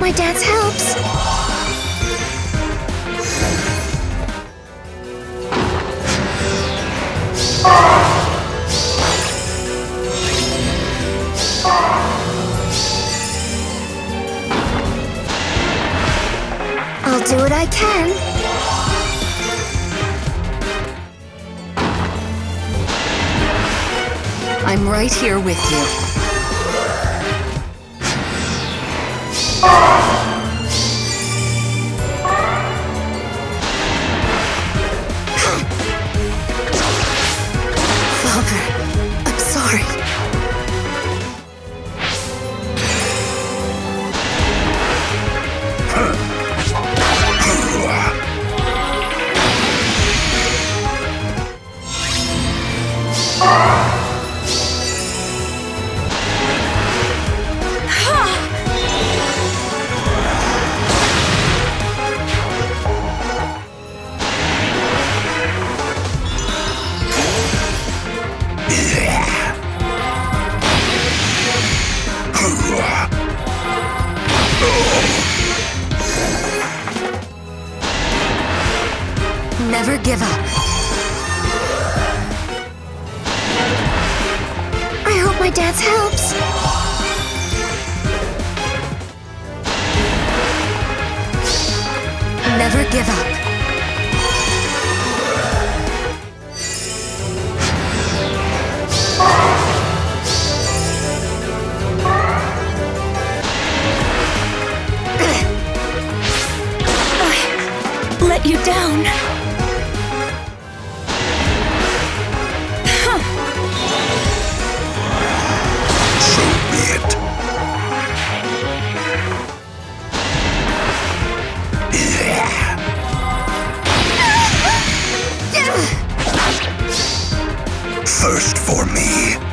my dance helps. I'll do what I can. I'm right here with you. Father, I'm sorry. Never give up. I hope my dance helps. Never give up. I let you down. First for me.